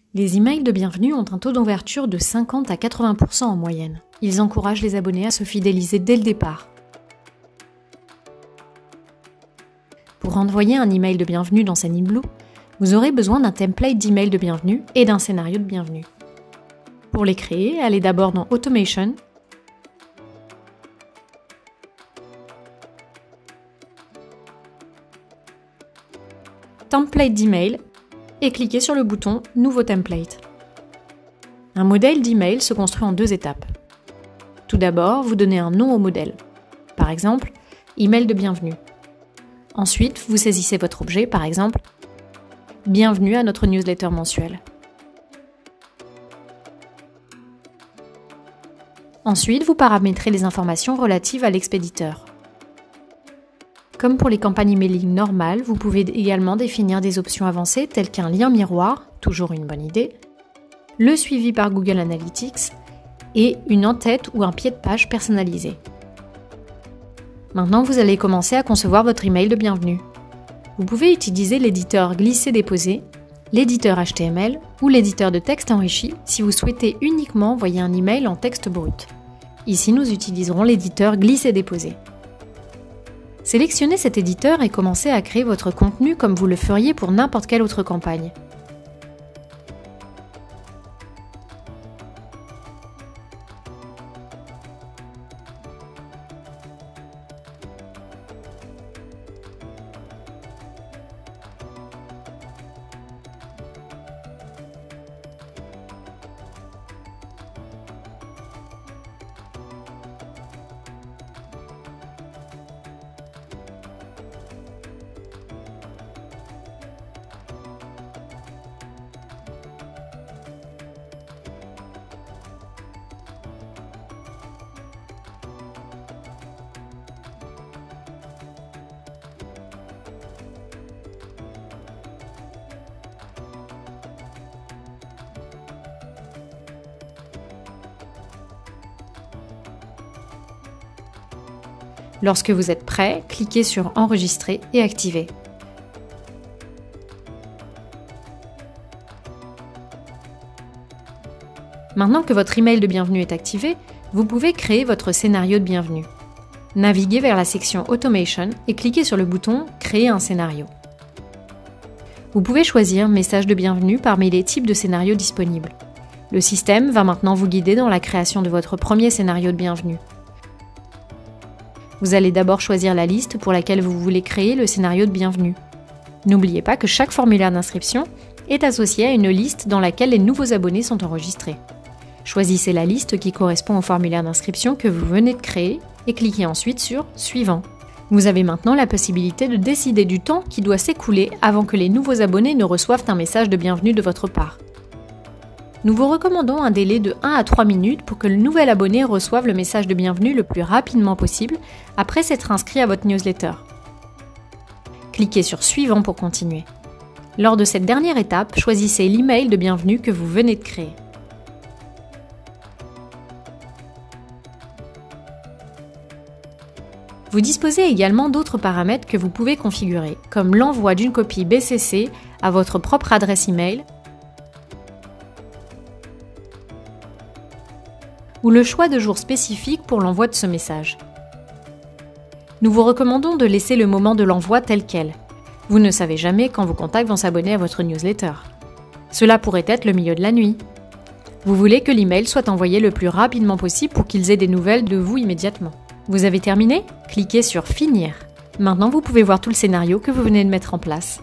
Les emails de bienvenue ont un taux d'ouverture de 50 à 80% en moyenne. Ils encouragent les abonnés à se fidéliser dès le départ. Pour envoyer un email de bienvenue dans Sendinblue, vous aurez besoin d'un template d'email de bienvenue et d'un scénario de bienvenue. Pour les créer, allez d'abord dans Automation, Template d'email et cliquez sur le bouton Nouveau template. Un modèle d'email se construit en 2 étapes. Tout d'abord, vous donnez un nom au modèle. Par exemple, email de bienvenue. Ensuite, vous saisissez votre objet, par exemple, bienvenue à notre newsletter mensuelle. Ensuite, vous paramétrez les informations relatives à l'expéditeur. Comme pour les campagnes emailing normales, vous pouvez également définir des options avancées telles qu'un lien miroir, toujours une bonne idée, le suivi par Google Analytics et une en-tête ou un pied de page personnalisé. Maintenant, vous allez commencer à concevoir votre email de bienvenue. Vous pouvez utiliser l'éditeur glisser-déposer, l'éditeur HTML ou l'éditeur de texte enrichi si vous souhaitez uniquement envoyer un email en texte brut. Ici, nous utiliserons l'éditeur glisser-déposer. Sélectionnez cet éditeur et commencez à créer votre contenu comme vous le feriez pour n'importe quelle autre campagne. Lorsque vous êtes prêt, cliquez sur Enregistrer et Activer. Maintenant que votre email de bienvenue est activé, vous pouvez créer votre scénario de bienvenue. Naviguez vers la section Automation et cliquez sur le bouton Créer un scénario. Vous pouvez choisir Message de bienvenue parmi les types de scénarios disponibles. Le système va maintenant vous guider dans la création de votre premier scénario de bienvenue. Vous allez d'abord choisir la liste pour laquelle vous voulez créer le scénario de bienvenue. N'oubliez pas que chaque formulaire d'inscription est associé à une liste dans laquelle les nouveaux abonnés sont enregistrés. Choisissez la liste qui correspond au formulaire d'inscription que vous venez de créer et cliquez ensuite sur « Suivant ». Vous avez maintenant la possibilité de décider du temps qui doit s'écouler avant que les nouveaux abonnés ne reçoivent un message de bienvenue de votre part. Nous vous recommandons un délai de 1 à 3 minutes pour que le nouvel abonné reçoive le message de bienvenue le plus rapidement possible après s'être inscrit à votre newsletter. Cliquez sur Suivant pour continuer. Lors de cette dernière étape, choisissez l'email de bienvenue que vous venez de créer. Vous disposez également d'autres paramètres que vous pouvez configurer, comme l'envoi d'une copie BCC à votre propre adresse email ou le choix de jours spécifiques pour l'envoi de ce message. Nous vous recommandons de laisser le moment de l'envoi tel quel. Vous ne savez jamais quand vos contacts vont s'abonner à votre newsletter. Cela pourrait être le milieu de la nuit. Vous voulez que l'email soit envoyé le plus rapidement possible pour qu'ils aient des nouvelles de vous immédiatement. Vous avez terminé ? Cliquez sur Finir. Maintenant, vous pouvez voir tout le scénario que vous venez de mettre en place.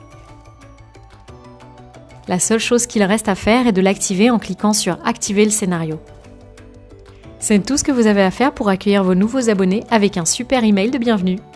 La seule chose qu'il reste à faire est de l'activer en cliquant sur Activer le scénario. C'est tout ce que vous avez à faire pour accueillir vos nouveaux abonnés avec un super email de bienvenue.